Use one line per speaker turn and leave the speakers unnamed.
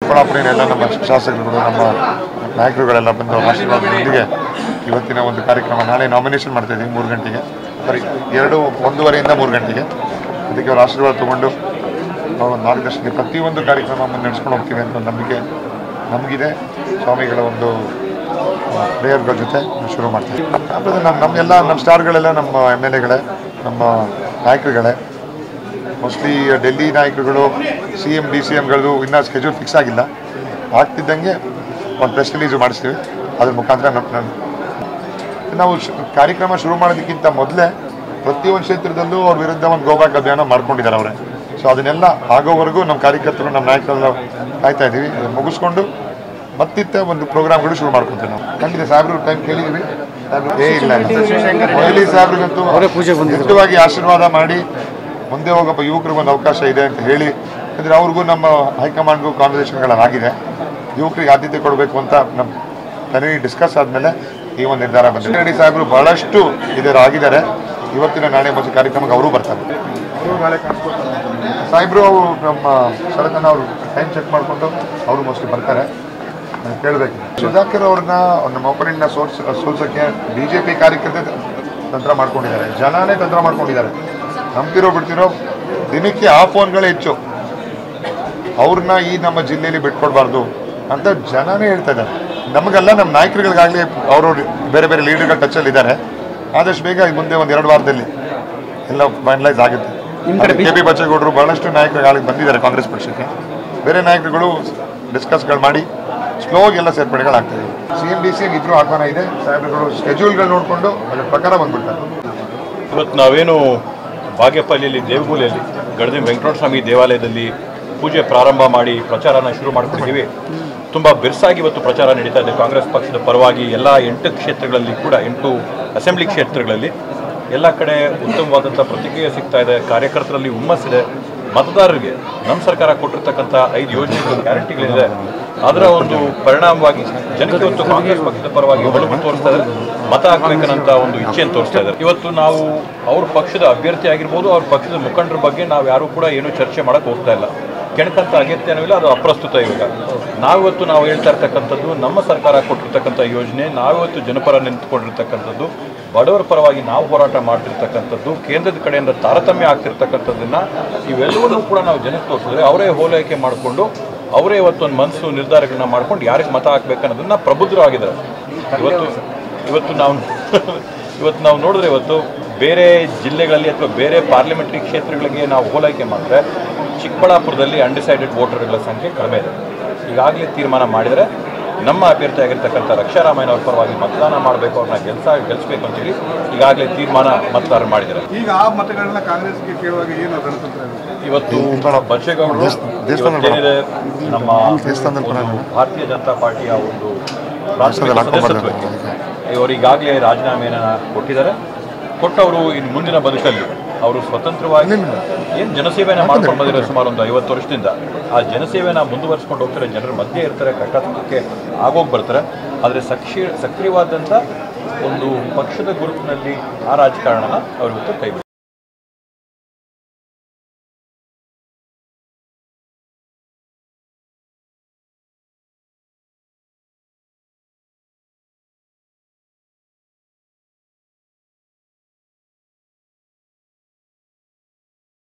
ಚಿಕ್ಕಬಳ್ಳಾಪುರಿನ ನಮ್ಮ ಶಾಸಕರುಗಳು ನಮ್ಮ ನಾಯಕರುಗಳೆಲ್ಲ ಬಂದು ಆಶೀರ್ವಾದದೊಂದಿಗೆ ಇವತ್ತಿನ ಒಂದು ಕಾರ್ಯಕ್ರಮ ನಾಳೆ ನಾಮಿನೇಷನ್ ಮಾಡ್ತಾ ಇದ್ದೀವಿ 3 ಗಂಟೆಗೆ ಸರಿ 1:30 3 ಗಂಟೆಗೆ ಅದಕ್ಕೆ ಅವ್ರ ಆಶೀರ್ವಾದ ತೊಗೊಂಡು ಅವರ ಮಾರ್ಗದರ್ಶನ ಪ್ರತಿಯೊಂದು ಕಾರ್ಯಕ್ರಮ ನಡೆಸ್ಕೊಂಡು ಹೋಗ್ತೀವಿ ಅಂತ ನಂಬಿಕೆ ನಮಗಿದೆ. ಸ್ವಾಮಿಗಳ ಒಂದು ಪ್ರೇಯರ್ಗಳ ಜೊತೆ ಶುರು ಮಾಡ್ತೀವಿ. ಆಮೇಲೆ ನಮ್ಮ ಸ್ಟಾರ್ಗಳೆಲ್ಲ ನಮ್ಮ MLAಗಳೇ ನಮ್ಮ ನಾಯಕರುಗಳೇ ಮೋಸ್ಟ್ಲಿ ಡೆಲ್ಲಿ ನಾಯಕರುಗಳು CM DCMಗಳದ್ದು ಇನ್ನೂ ಸ್ಕೆಡ್ಯೂಲ್ ಫಿಕ್ಸ್ ಆಗಿಲ್ಲ. ಆಗ್ತಿದ್ದಂಗೆ ಒಂದು ಪ್ರೆಸ್ ರಿಲೀಸ್ ಮಾಡಿಸ್ತೀವಿ. ಅದ್ರ ಮುಖಾಂತರ ನಾವು ಕಾರ್ಯಕ್ರಮ ಶುರು ಮಾಡೋದಕ್ಕಿಂತ ಮೊದಲೇ ಪ್ರತಿಯೊಂದು ಕ್ಷೇತ್ರದಲ್ಲೂ ಅವ್ರ ವಿರುದ್ಧ ಒಂದು ಗೋಬ್ಯಾಕ್ ಅಭಿಯಾನ ಮಾಡ್ಕೊಂಡಿದ್ದಾರೆ ಅವರೇ. ಸೊ ಅದನ್ನೆಲ್ಲ ಆಗೋವರೆಗೂ ನಮ್ಮ ಕಾರ್ಯಕರ್ತರು ನಮ್ಮ ನಾಯಕರೆಲ್ಲ ಕಾಯ್ತಾ ಇದ್ದೀವಿ. ಅದನ್ನು ಮುಗಿಸ್ಕೊಂಡು ಮತ್ತಿತ್ತ ಒಂದು ಪ್ರೋಗ್ರಾಮ್ಗಳು ಶುರು ಮಾಡ್ಕೊತೀವಿ. ನಾವು ಖಂಡಿತ ಸಾಹೇಬ್ರು ಟೈಮ್ ಕೇಳಿದ್ದೀವಿ. ಇಲ್ಲ ಮೊದಲಿ ಸಾಹೇಬ್ರಿಗಂತೂ ಮುಖ್ಯವಾಗಿ ಆಶೀರ್ವಾದ ಮಾಡಿ ಮುಂದೆ ಹೋಗಪ್ಪ ಯುವಕರಿಗೊಂದು ಒಂದು ಅವಕಾಶ ಇದೆ ಅಂತ ಹೇಳಿ ಅಂದರೆ ಅವ್ರಿಗೂ ನಮ್ಮ ಹೈಕಮಾಂಡ್ಗೂ ಕಾನ್ವರ್ಸೇಷನ್ಗಳಾಗಿದೆ. ಯುವಕರಿಗೆ ಆದ್ಯತೆ ಕೊಡಬೇಕು ಅಂತ ನಮ್ಮ ತಲೆ ಡಿಸ್ಕಸ್ ಆದಮೇಲೆ ಈ ಒಂದು ನಿರ್ಧಾರ ಬಂದಿದೆ. ರೆಡ್ಡಿ ಸಾಹೇಬರು ಭಾಳಷ್ಟು ಆಗಿದ್ದಾರೆ. ಇವತ್ತಿನ ನಾಳೆ ಮತ್ತು ಕಾರ್ಯಕ್ರಮಕ್ಕೆ ಅವರು ಬರ್ತಾರೆ. ಸಾಹೇಬರು ಅವರು ನಮ್ಮ ಶರದನ್ನ ಅವರು ಟೈಮ್ ಚೆಕ್ ಮಾಡಿಕೊಂಡು ಅವರು ಮೋಸ್ಟ್ಲಿ ಬರ್ತಾರೆ. ಕೇಳಬೇಕಿದೆ ಸುಧಾಕರ್ ಅವ್ರನ್ನ ನಮ್ಮ ಒಪೋನೆಂಟ್ನ ಸೋಲ್ಸೋಕ್ಕೆ BJP ಕಾರ್ಯಕರ್ತೆ ತಂತ್ರ ಮಾಡ್ಕೊಂಡಿದ್ದಾರೆ. ಜನನೇ ತಂತ್ರ ಮಾಡ್ಕೊಂಡಿದ್ದಾರೆ. ನಂಬ್ತಿರೋ ಬಿಡ್ತಿರೋ ದಿನಕ್ಕೆ ಆ ಫೋನ್ಗಳೇ ಹೆಚ್ಚು. ಅವ್ರನ್ನ ಈ ನಮ್ಮ ಜಿಲ್ಲೆಯಲ್ಲಿ ಬಿಟ್ಕೊಡ್ಬಾರ್ದು ಅಂತ ಜನನೇ ಹೇಳ್ತಾ ಇದ್ದಾರೆ. ನಮಗೆಲ್ಲ ನಮ್ಮ ನಾಯಕರುಗಳಿಗಾಗಲಿ ಅವರು ಬೇರೆ ಬೇರೆ ಲೀಡರ್ಗಳ ಟಚಲ್ಲಿ ಇದ್ದಾರೆ. ಆದಷ್ಟು ಬೇಗ ಮುಂದೆ ಒಂದು 2 ವಾರದಲ್ಲಿ ಎಲ್ಲ ಫೈನಲೈಸ್ ಆಗುತ್ತೆ. KP ಬಚ್ಚೇಗೌಡರು ಭಾಳಷ್ಟು ನಾಯಕರುಗಳಿಗೆ ಬಂದಿದ್ದಾರೆ ಕಾಂಗ್ರೆಸ್ ಪಕ್ಷಕ್ಕೆ. ಬೇರೆ ನಾಯಕರುಗಳು ಡಿಸ್ಕಸ್ಗಳು ಮಾಡಿ ಸ್ಲೋ ಎಲ್ಲ ಸೇರ್ಪಡೆಗಳಾಗ್ತದೆ. CM DCM ಇದ್ರೂ ಆಹ್ವಾನ ಇದೆ. ಸಾಹೇಬರುಗಳು ಸ್ಕೆಡ್ಯೂಲ್ಗಳು ನೋಡಿಕೊಂಡು ಅದರ ಪ್ರಕಾರ ಬಂದ್ಬಿಡ್ತಾರೆ.
ಇವತ್ತು ನಾವೇನು ಬಾಗೇಪಲ್ಲಿಯಲ್ಲಿ ದೇವಗೂಲಿಯಲ್ಲಿ ಗಡದಿ ವೆಂಕಟೇಶ್ವರ ಸ್ವಾಮಿ ದೇವಾಲಯದಲ್ಲಿ ಪೂಜೆ ಪ್ರಾರಂಭ ಮಾಡಿ ಪ್ರಚಾರನ ಶುರು ಮಾಡ್ಕೊಂಡಿದ್ದೀವಿ. ತುಂಬ ಬಿರುಸಾಗಿ ಇವತ್ತು ಪ್ರಚಾರ ನಡೀತಾ ಇದೆ. ಕಾಂಗ್ರೆಸ್ ಪಕ್ಷದ ಪರವಾಗಿ ಎಲ್ಲ 8 ಕ್ಷೇತ್ರಗಳಲ್ಲಿ ಕೂಡ 8 ಅಸೆಂಬ್ಲಿ ಕ್ಷೇತ್ರಗಳಲ್ಲಿ ಎಲ್ಲ ಕಡೆ ಉತ್ತಮವಾದಂಥ ಪ್ರತಿಕ್ರಿಯೆ ಸಿಗ್ತಾ ಇದೆ. ಕಾರ್ಯಕರ್ತರಲ್ಲಿ ಹುಮ್ಮಸ್ಸಿದೆ. ಮತದಾರರಿಗೆ ನಮ್ಮ ಸರ್ಕಾರ ಕೊಟ್ಟಿರ್ತಕ್ಕಂಥ 5 ಯೋಜನೆಗಳು ಗ್ಯಾರಂಟಿಗಳಿದೆ. ಅದರ ಒಂದು ಪರಿಣಾಮವಾಗಿ ಜನತೆ ಇವತ್ತು ಕಾಂಗ್ರೆಸ್ ಪಕ್ಷದ ಪರವಾಗಿ ಒಲವು ತೋರಿಸ್ತಾ ಇದ್ದಾರೆ. ಮತ ಹಾಕಬೇಕನ್ನಂಥ ಒಂದು ಇಚ್ಛೆಯನ್ನು ತೋರಿಸ್ತಾ ಇದ್ದಾರೆ. ಇವತ್ತು ನಾವು ಅವ್ರ ಪಕ್ಷದ ಅಭ್ಯರ್ಥಿ ಆಗಿರ್ಬೋದು, ಅವ್ರ ಪಕ್ಷದ ಮುಖಂಡರ ಬಗ್ಗೆ ನಾವು ಯಾರೂ ಕೂಡ ಏನೂ ಚರ್ಚೆ ಮಾಡೋಕ್ಕೆ ಹೋಗ್ತಾ ಇಲ್ಲ. ಕೆಣಕಂಥ ಅಗತ್ಯನೂ ಇಲ್ಲ. ಅದು ಅಪ್ರಸ್ತುತ. ಇವಾಗ ನಾವು ಹೇಳ್ತಾ ಇರ್ತಕ್ಕಂಥದ್ದು ನಮ್ಮ ಸರ್ಕಾರ ಕೊಟ್ಟಿರ್ತಕ್ಕಂಥ ಯೋಜನೆ, ನಾವಿವತ್ತು ಜನಪರ ನಿಂತ್ಕೊಂಡಿರ್ತಕ್ಕಂಥದ್ದು, ಬಡವರ ಪರವಾಗಿ ನಾವು ಹೋರಾಟ ಮಾಡ್ತಿರ್ತಕ್ಕಂಥದ್ದು, ಕೇಂದ್ರದ ಕಡೆಯಿಂದ ತಾರತಮ್ಯ ಆಗ್ತಿರ್ತಕ್ಕಂಥದ್ದನ್ನು ಇವೆಲ್ಲವನ್ನೂ ಕೂಡ ನಾವು ಜನಕ್ಕೆ ತೋರಿಸಿದ್ರೆ ಅವರೇ ಹೋಲೈಕೆ ಮಾಡಿಕೊಂಡು ಅವರೇ ಇವತ್ತು ಒಂದು ಮನಸ್ಸು ನಿರ್ಧಾರಗಳನ್ನ ಮಾಡ್ಕೊಂಡು ಯಾರಿಗೆ ಮತ ಹಾಕ್ಬೇಕನ್ನೋದನ್ನು ಪ್ರಬುದ್ಧರಾಗಿದ್ದಾರೆ. ಇವತ್ತು ನಾವು ನೋಡಿದ್ರೆ ಇವತ್ತು ಬೇರೆ ಜಿಲ್ಲೆಗಳಲ್ಲಿ ಅಥವಾ ಬೇರೆ ಪಾರ್ಲಿಮೆಂಟ್ರಿ ಕ್ಷೇತ್ರಗಳಿಗೆ ನಾವು ಹೋಲೈಕೆ ಮಾಡಿದ್ರೆ ಚಿಕ್ಕಬಳ್ಳಾಪುರದಲ್ಲಿ ಅನ್ಡಿಸೈಡೆಡ್ ವೋಟರ್ಗಳ ಸಂಖ್ಯೆ ಕಡಿಮೆ ಇದೆ. ಈಗಾಗಲೇ ತೀರ್ಮಾನ ಮಾಡಿದರೆ ನಮ್ಮ ಅಭ್ಯರ್ಥಿ ಆಗಿರ್ತಕ್ಕಂಥ ರಕ್ಷಾರಾಮಯ್ಯ ಅವ್ರ ಪರವಾಗಿ ಮತದಾನ ಮಾಡಬೇಕು, ಅವ್ರನ್ನ ಗೆಲ್ಲಿಸಬೇಕು ಅಂತೇಳಿ ಈಗಾಗಲೇ ತೀರ್ಮಾನ ಮತದಾರರು ಮಾಡಿದ್ದಾರೆ.
ಈಗ ಆ ಮತಗಳನ್ನ ಕಾಂಗ್ರೆಸ್ಗೆ ಕೇಳುವಾಗ ಏನು
ಇವತ್ತು ಬಚ್ಚೇಗೌಡರು ಏನಿದೆ ನಮ್ಮ ಭಾರತೀಯ ಜನತಾ ಪಾರ್ಟಿಯ ಒಂದು ಸದಸ್ಯತ್ವಕ್ಕೆ ಇವರು ಈಗಾಗಲೇ ರಾಜೀನಾಮೆಯನ್ನು ಕೊಟ್ಟಿದ್ದಾರೆ. ಕೊಟ್ಟವರು ಇನ್ನು ಮುಂದಿನ ಬದುಕಲ್ಲಿ ಅವರು ಸ್ವತಂತ್ರವಾಗಿ ಏನು ಜನಸೇವೆಯನ್ನು ಮಾಡ್ಕೊಂಡು ಬಂದಿದ್ದಾರೆ. ಸುಮಾರು ಒಂದು 50 ವರ್ಷದಿಂದ ಆ ಜನಸೇವೆಯನ್ನು ಮುಂದುವರಿಸ್ಕೊಂಡು ಹೋಗ್ತಾರೆ. ಜನರ ಮಧ್ಯೆ ಇರ್ತಾರೆ, ಕಟ್ಟಕ್ಕೆ ಆಗೋಗಿ ಬರ್ತಾರೆ. ಆದರೆ ಸಕ್ರಿಯವಾದಂಥ ಒಂದು ಪಕ್ಷದ ಗುರುತಿನಲ್ಲಿ ಆ ರಾಜಕಾರಣನ ಅವರು ಇವತ್ತು ಕೈ